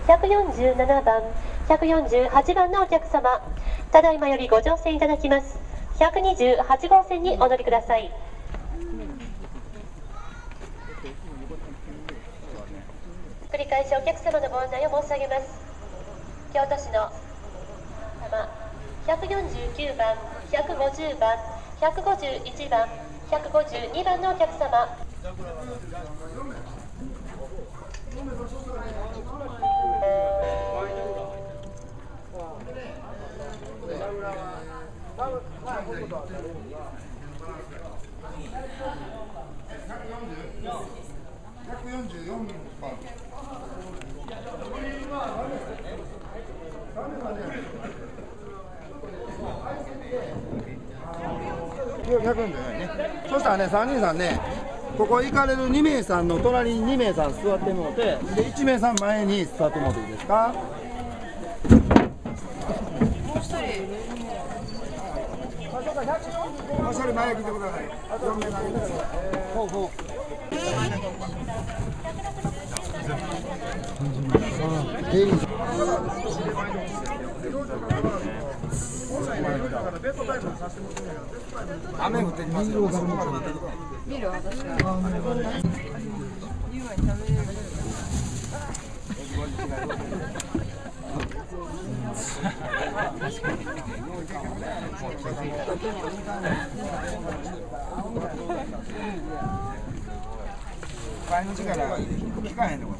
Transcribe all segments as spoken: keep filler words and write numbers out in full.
ひゃくよんじゅうななばん、ひゃくよんじゅうはちばんのお客様、ただいまよりご乗船いただきます。ひゃくにじゅうはちごうせんにお乗りください。繰り返しお客様のご案内を申し上げます。京都市の様、ひゃくよんじゅうきゅうばん、ひゃくごじゅうばん、ひゃくごじゅういちばん、ひゃくごじゅうにばんのお客様。 ひゃくよんじゅうよんばん。ひゃくよんじゅうよんね。そしたらね、さんにんさんね、ここ行かれるにめいさんの隣ににめいさん座ってもうて、でいちめいさん前に座ってもうていいですか？もう一人。もう一人前来てください。よんめい投げてください。ほうほう。雨降ってきますよ。ビール私が。買いの力聞かへんのこと。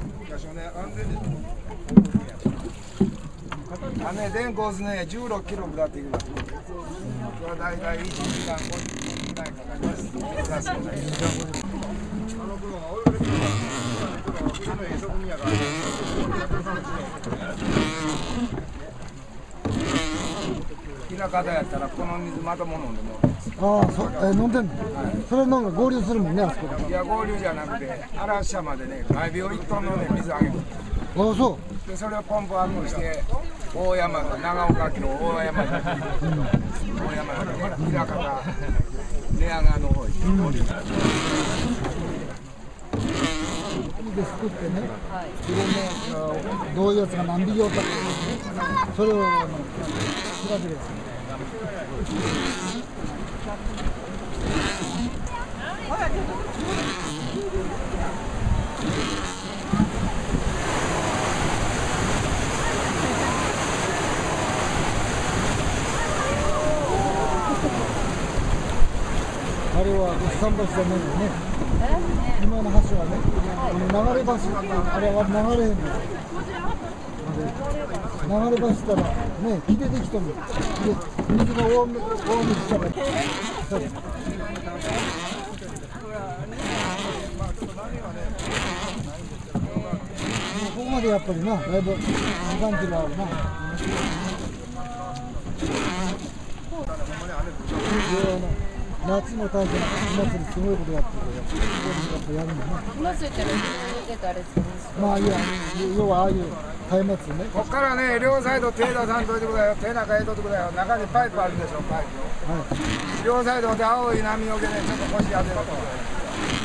雨電コースね、じゅうろっキロ下っていきます。これは大体いちじかんごじゅっぷんぐらいかかります。あの頃は俺が来たのは、ええ職人やから。平方やったらこの水まとも飲んでも。 ああ、そえ飲んでんの、はい、それ飲むの合流するもんね、あそこで。 いや、合流じゃなくて、嵐山までね、毎秒いちトンのね、水あげる。 ああ、そう。 で、それをポンプアップして、大山の長岡家の大山の、うん、大山のね、平方、寝屋川の方に、うん、で作ってね、はい、いろんなどういうやつが何匹おったか、それを調べる。あれは桟橋じゃないよね。今の橋はね、あの流れ橋ってあれは流れへんの。流れ橋したらね、木でできたの。で、水が大雨大雨したら。ここまでやっぱりな、だいぶに、さんキロあるな。夏も大変な夏祭りすごいことやってるけど、やっぱやるんだな。 夏行ったら出たあれですね。 まあいや、要はああいう松明ね。 ここからね、両サイド手出さんといてくださいよ。手中へとってくださいよ。中にパイプあるでしょ、パイプ。はい。両サイドで青い波よけね、ちょっと腰当てろと。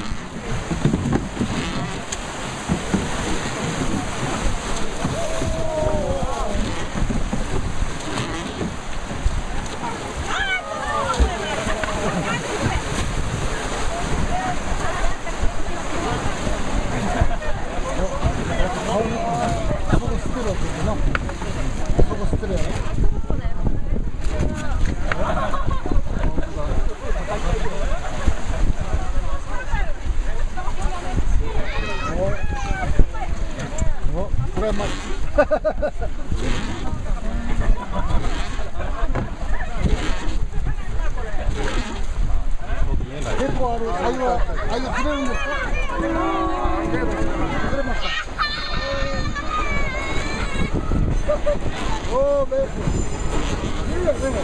結構ある、ああいう、ああいう釣れるんですか？釣れますか？おー、ベース。いいよね。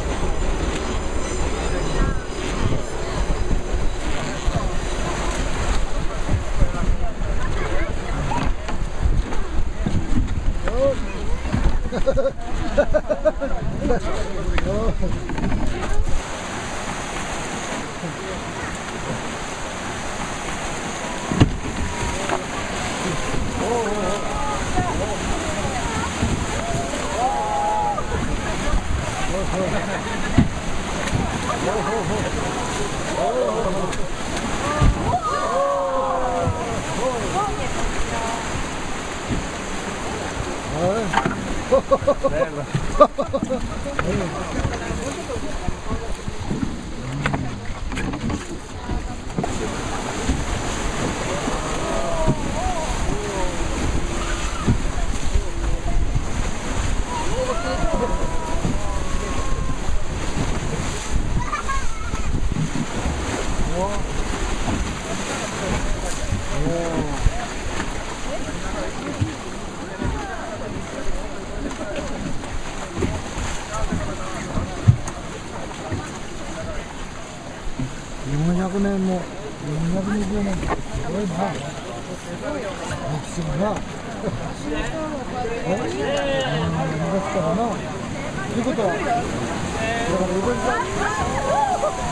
よんひゃくねんもよんひゃくにじゅうねんってすごいな。歴史がな。え？昔からな。ということは、だから江戸時代。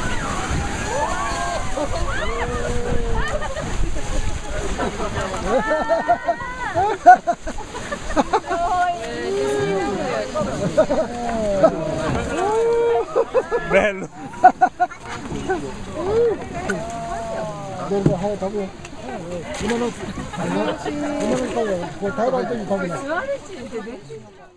Bello. どうぞ、早く食べよう。今の、今の、今の、これ平らの時に食べない。